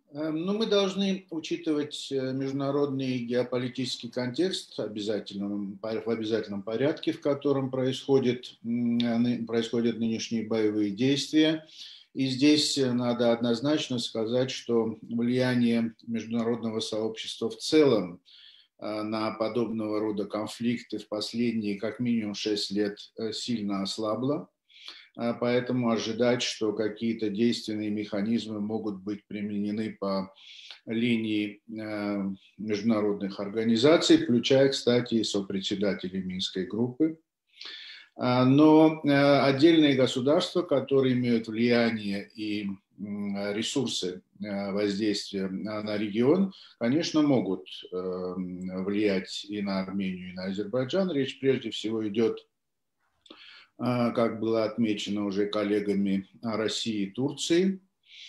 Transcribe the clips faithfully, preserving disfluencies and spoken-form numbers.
Э, Ну, мы должны учитывать э, международный геополитический контекст обязательном, по- в обязательном порядке, в котором происходит, м, ны- происходят нынешние боевые действия. И здесь э, надо однозначно сказать, что влияние международного сообщества в целом э, на подобного рода конфликты в последние как минимум шесть лет э, сильно ослабло. А, Поэтому ожидать, что какие-то действенные механизмы могут быть применены по линии э, международных организаций, включая, кстати, и сопредседателей Минской группы. А, Но э, отдельные государства, которые имеют влияние и ресурсы э, воздействия на, на регион, конечно, могут э, влиять и на Армению, и на Азербайджан. Речь прежде всего идет, э, как было отмечено уже коллегами, о России и Турции.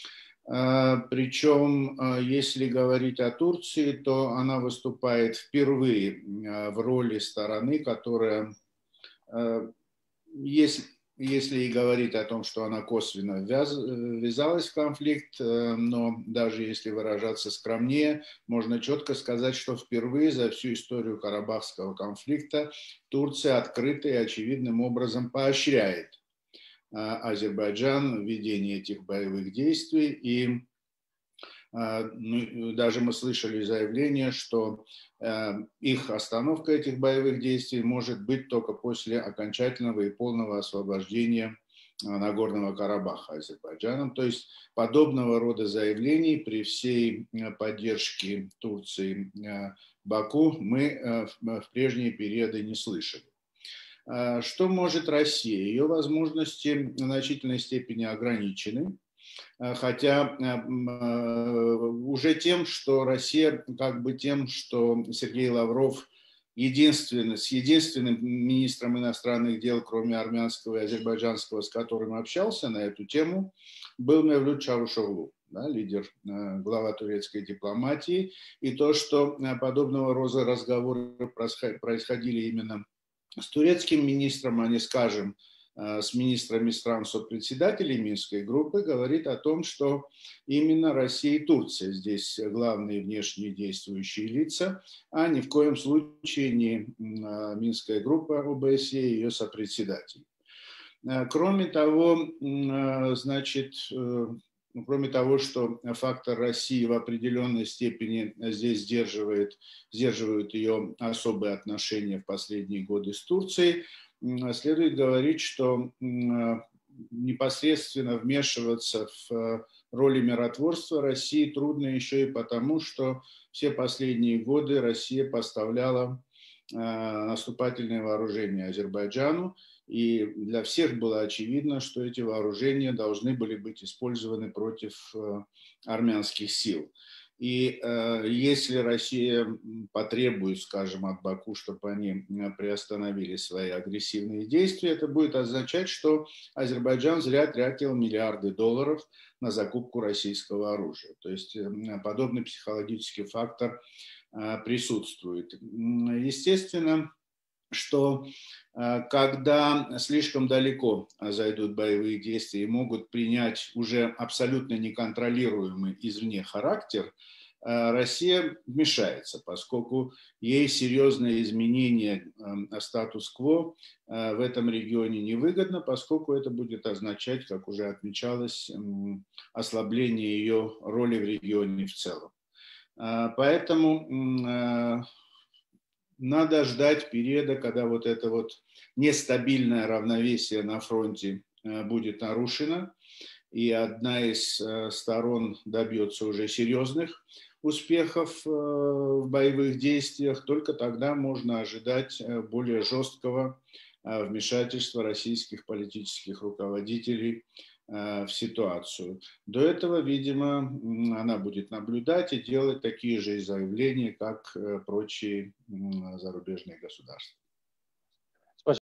Причем, если говорить о Турции, то она выступает впервые в роли стороны, которая, если, если и говорить о том, что она косвенно ввязалась в конфликт, но даже если выражаться скромнее, можно четко сказать, что впервые за всю историю Карабахского конфликта Турция открыто и очевидным образом поощряет Азербайджан в ведении этих боевых действий. И ну, даже мы слышали заявление, что э, их остановка этих боевых действий может быть только после окончательного и полного освобождения э, Нагорного Карабаха Азербайджаном. То есть подобного рода заявлений при всей э, поддержке Турции э, Баку мы э, в, в прежние периоды не слышали. Что может Россия? Ее возможности в значительной степени ограничены. Хотя уже тем, что Россия, как бы тем, что Сергей Лавров единственный, с единственным министром иностранных дел, кроме армянского и азербайджанского, с которым общался на эту тему, был Мевлют Чавушоглу, да, лидер, глава турецкой дипломатии. И то, что подобного рода разговоры происходили именно с турецким министром, а не, скажем, с министрами стран сопредседателей Минской группы, говорит о том, что именно Россия и Турция здесь главные внешние действующие лица, а ни в коем случае не Минская группа ОБСЕ и ее сопредседатель. Кроме того, значит, кроме того, что фактор России в определенной степени здесь сдерживает, сдерживают ее особые отношения в последние годы с Турцией, следует говорить, что непосредственно вмешиваться в роли миротворства России трудно еще и потому, что все последние годы Россия поставляла наступательные вооружения Азербайджану, и для всех было очевидно, что эти вооружения должны были быть использованы против армянских сил. И э, если Россия потребует, скажем, от Баку, чтобы они приостановили свои агрессивные действия, это будет означать, что Азербайджан зря тратил миллиарды долларов на закупку российского оружия. То есть э, подобный психологический фактор э, присутствует. Естественно, что когда слишком далеко зайдут боевые действия и могут принять уже абсолютно неконтролируемый извне характер, Россия вмешается, поскольку ей серьезное изменение статус-кво в этом регионе невыгодно, поскольку это будет означать, как уже отмечалось, ослабление ее роли в регионе в целом. Поэтому надо ждать периода, когда вот это вот нестабильное равновесие на фронте будет нарушено, и одна из сторон добьется уже серьезных успехов в боевых действиях, только тогда можно ожидать более жесткого вмешательства российских политических руководителей в ситуацию. До этого, видимо, она будет наблюдать и делать такие же заявления, как прочие зарубежные государства.